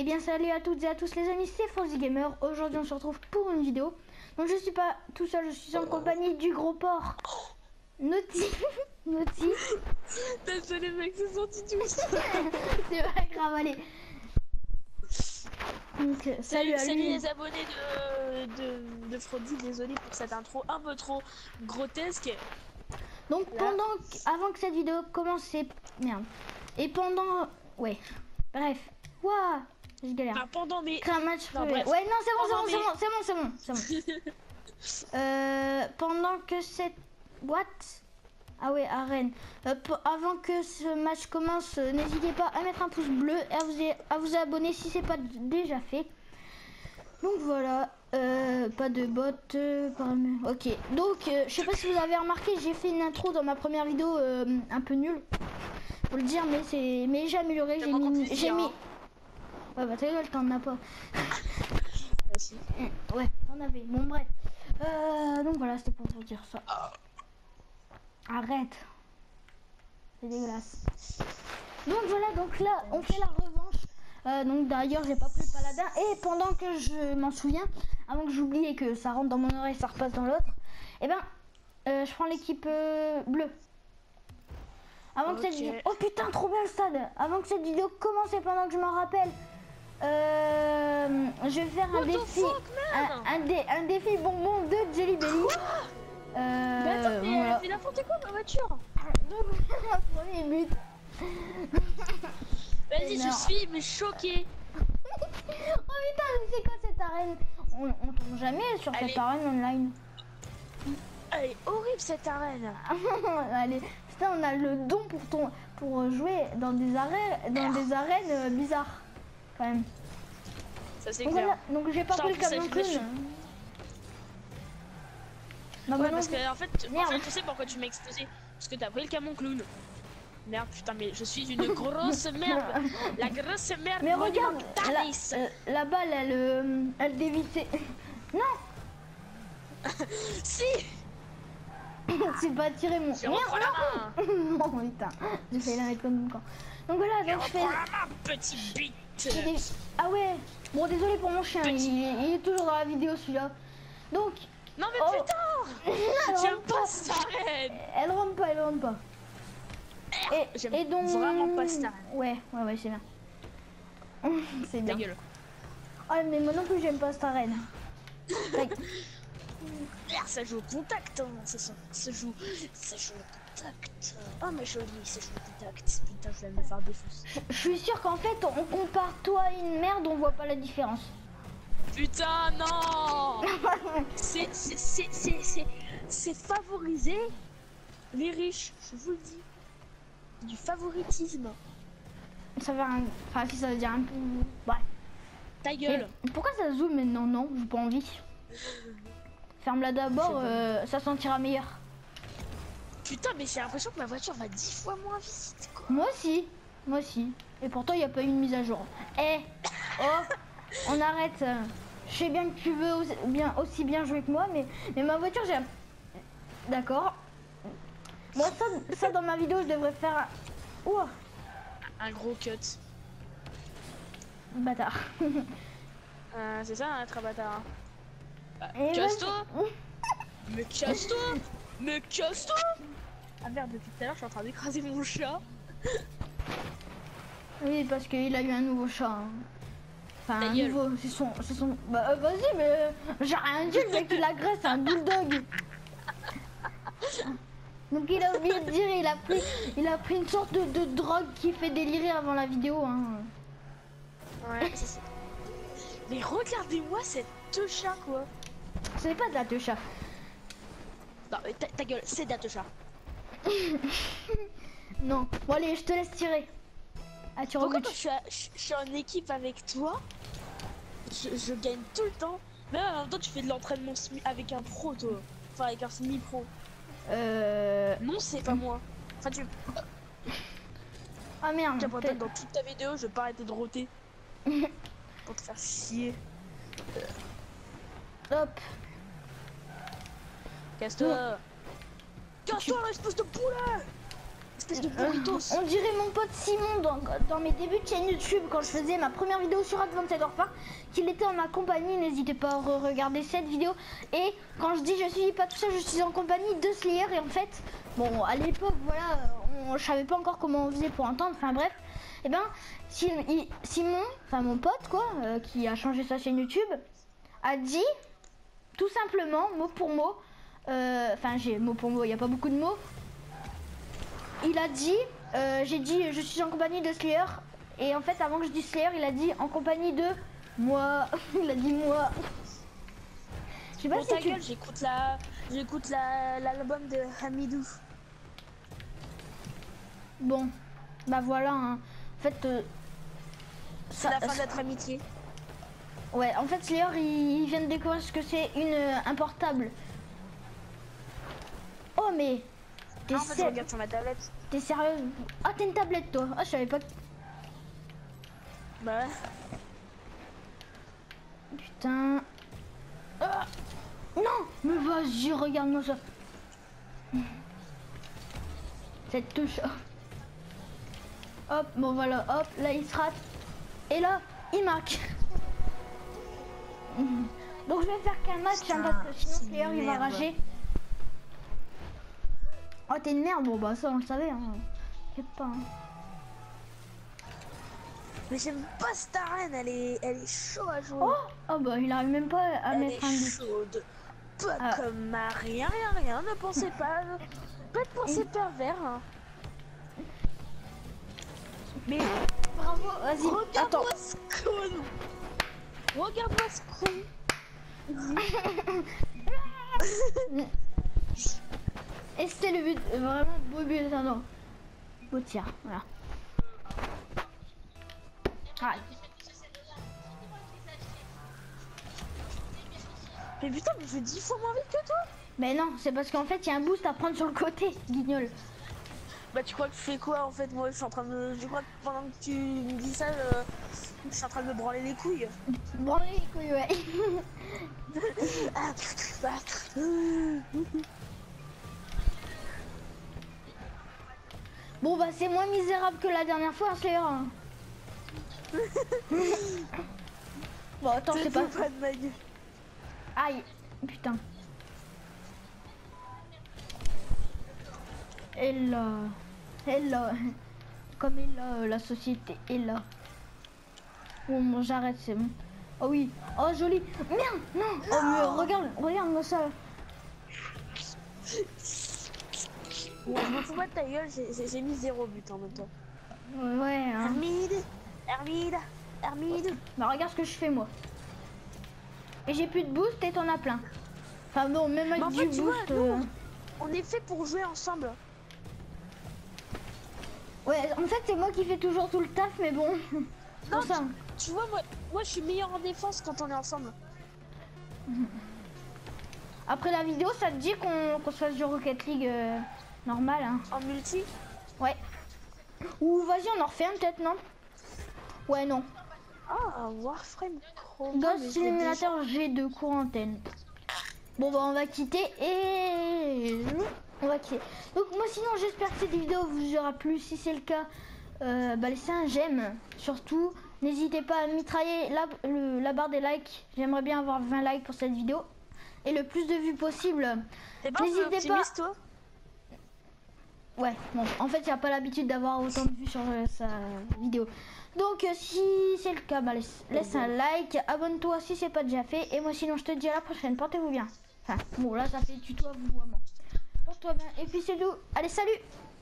Eh bien salut à toutes et à tous les amis, c'est Frozy Gamer. Aujourd'hui on se retrouve pour une vidéo. Donc je suis pas tout seul, je suis en compagnie du gros porc Naughty. Naughty. Désolé mec, c'est sorti tout ça. C'est pas grave, allez. Donc salut à lui. Salut les abonnés de Frozy, désolé pour cette intro un peu trop grotesque. Donc avant que cette vidéo commence, merde. Et pendant... Ouais. Bref. Waouh, je galère. Enfin, pendant mes... Créer un match. Non, bref. Ouais, non, c'est bon. Pendant que cette boîte... Ah ouais, arène. Avant que ce match commence, n'hésitez pas à mettre un pouce bleu et à vous abonner si c'est pas déjà fait. Donc voilà, pas de bot. Ok, donc je sais pas si vous avez remarqué, j'ai fait une intro dans ma première vidéo un peu nulle. Faut le dire, mais j'ai amélioré. J'ai mis. Ouais, bah ta gueule, t'en as pas. Merci. Ouais, t'en avais. Bon, bref. Donc voilà, c'était pour vous dire ça. Arrête. C'est dégueulasse. Donc voilà, donc là, on fait la revanche. Donc d'ailleurs, j'ai pas pris le paladin. Et pendant que je m'en souviens, avant que j'oublie et que ça rentre dans mon oreille, ça repasse dans l'autre, et ben, je prends l'équipe bleue. Avant que cette vidéo... Oh putain, trop bien le stade. Avant que cette vidéo commence et pendant que je m'en rappelle, je vais faire un défi, un défi bonbon de Jelly Belly. Mais attends, mais voilà. elle fait n'importe quoi ma voiture. Donc, premier but. Vas-y, je suis mais choquée. Oh putain, c'est quoi cette arène? On tombe jamais sur cette arène online. Elle est horrible cette arène. Allez, putain, on a le don pour jouer dans des arènes bizarres quand même. Ça c'est Donc, clair. voilà, donc j'ai pas pris le camion clown. Non, ouais, non, parce que en fait, tu sais pourquoi tu m'as explosé? Parce que t'as pris le camion clown. Merde, putain, mais je suis une grosse merde. La grosse merde. Mais regarde, la balle, elle dévitait. Non. Si. C'est pas tiré mon... Je reprends la main. Non, putain, j'ai failli la mettre comme mon camp. Donc voilà, donc je fais... la main, petit bite. Ah ouais, bon désolé pour mon chien, il est toujours dans la vidéo celui-là. Donc... Non mais putain. J'aime pas cette arène. Elle rentre pas. Et donc... vraiment pas cette arène. Ouais, c'est bien. C'est bien. Ta gueule. Oh mais moi non plus j'aime pas cette arène. Ça joue au contact, hein. Ça joue au contact. Oh mais joli, ça joue au contact. Putain, je vais me faire défoncer. Je suis sûr qu'en fait, on compare toi à une merde, on voit pas la différence. Putain, non. C'est favoriser les riches, je vous le dis. Du favoritisme. Ça veut rien... Enfin, si ça veut dire un peu... Ouais. Ta gueule. Mais pourquoi ça zoome maintenant? Non, j'ai pas envie. Ferme-la d'abord, ça sentira meilleur. Putain, mais j'ai l'impression que ma voiture va 10 fois moins vite, quoi. Moi aussi. Et pourtant, il n'y a pas eu une mise à jour. Oh, on arrête. Je sais bien que tu veux aussi bien jouer que moi, mais ma voiture, j'ai... D'accord. Moi, ça, dans ma vidéo, je devrais faire un... Ouah. Un gros cut. Bâtard. C'est ça, être un bâtard. Casse-toi. Mais casse-toi. Ah merde, depuis tout à l'heure, je suis en train d'écraser mon chat. Oui, parce qu'il a eu un nouveau chat. Hein. Enfin, un nouveau, c'est son... Bah vas-y, mais j'ai rien dit, le mec il agresse, c'est un bulldog. Donc il a oublié de dire, il a pris une sorte de drogue qui fait délirer avant la vidéo. Hein. Ouais, c'est... Mais regardez-moi cette techa, quoi. C'est pas de la techa. Non, ta gueule, c'est de la techa. Non. Bon allez, je te laisse tirer. Ah, tu pourquoi quand je suis en équipe avec toi, je gagne tout le temps. Mais en même temps, tu fais de l'entraînement avec un pro, toi. Enfin, avec un semi-pro. Non, c'est pas moi. Enfin, tu... Ah merde. Dans toute ta vidéo, je vais pas arrêter de roter. Pour te faire chier. Hop. Casse-toi. Casse-toi, l'espèce de poulet. Espèce de burritos. On dirait mon pote Simon dans mes débuts de chaîne YouTube quand je faisais ma première vidéo sur Advanced Warfare, qu'il était en ma compagnie. N'hésitez pas à regarder cette vidéo. Et quand je dis je suis pas tout seul, je suis en compagnie de Slayer. Et en fait, bon, à l'époque, voilà, je savais pas encore comment on faisait pour entendre. Enfin bref, et ben Simon, enfin mon pote quoi, qui a changé sa chaîne YouTube, a dit tout simplement mot pour mot. Enfin j'ai mot pour mot, il n'y a pas beaucoup de mots. Il a dit, j'ai dit je suis en compagnie de Slayer. Et en fait avant que je dise Slayer, il a dit en compagnie de moi. Il a dit moi. Je sais pas bon, si ta gueule, j'écoute l'album de Hamidou. Bon, bah voilà, hein. En fait... c'est la fin de notre amitié. Ouais, en fait Slayer, il vient de découvrir ce que c'est un portable. Oh mais... En fait, je regarde sur ma tablette. T'es sérieuse? Ah, t'as une tablette toi? Ah, je savais pas. Bah ouais. Putain. Ah. Non, mais vas-y, regarde-moi ça. Cette touche. Hop, bon voilà, hop, là il se rate. Et là, il marque. Donc je vais faire qu'un match, hein, parce que sinon Slayer il va rager. Oh, t'es une merde, bon bah ça on le savait, hein. T'inquiète pas. Hein. Mais j'aime pas cette arène, elle est chaude à jouer. Oh bah il arrive même pas à mettre un but. Elle est chaude. Pas comme ma rien, ne pensez pas. Pas de pensée pervers. Hein. Mais bravo, vas-y, regarde-moi ce con. Regarde-moi ce con. Et c'était le but, vraiment beau but, non. Beau tir, voilà. Ah. Mais putain, mais je fais 10 fois moins vite que toi. Mais non, c'est parce qu'en fait il y a un boost à prendre sur le côté, guignol. Bah tu crois que je fais quoi en fait? Moi je suis en train de... Je crois que pendant que tu me dis ça, je suis en train de me branler les couilles. Branler les couilles, ouais. Bon bah c'est moins misérable que la dernière fois, Slayer. Bon attends, c'est pas... de ma gueule. Aïe, putain. Et là, comme est là, la société est là. Bon, j'arrête, c'est bon. Oh oui, oh joli. Merde, non. Oh mais regarde-moi ça. Bon, je me fous pas de ta gueule, j'ai mis 0 but en même temps. Ouais. Hein. Hermide. Bah regarde ce que je fais moi. Et j'ai plus de boost et t'en as plein. Enfin bon, même avec du boost. Vois, nous, on est fait pour jouer ensemble. Ouais, en fait c'est moi qui fais toujours tout le taf, mais bon. Non, ça. Tu vois, moi je suis meilleur en défense quand on est ensemble. Après la vidéo, ça te dit qu'on se fasse du Rocket League normal, hein. En multi? Ouais. Ou vas-y, on en refait un peut-être, non? Ouais, non. Ah, Warframe Chrome. Ghost Simulator G2 court antenne. Bon bah on va quitter et... On va quitter. Donc moi sinon j'espère que cette vidéo vous aura plu. Si c'est le cas, bah laissez un j'aime. Surtout, n'hésitez pas à mitrailler la barre des likes. J'aimerais bien avoir 20 likes pour cette vidéo. Et le plus de vues possible. N'hésitez pas. Toi ouais, bon, en fait il n'y a pas l'habitude d'avoir autant de vues sur sa vidéo. Donc si c'est le cas, bah, laisse un like, abonne-toi si c'est pas déjà fait. Et moi sinon je te dis à la prochaine, portez-vous bien. Enfin bon là ça fait tuto à vous, vraiment. Porte-toi bien et puis c'est tout. Allez, salut.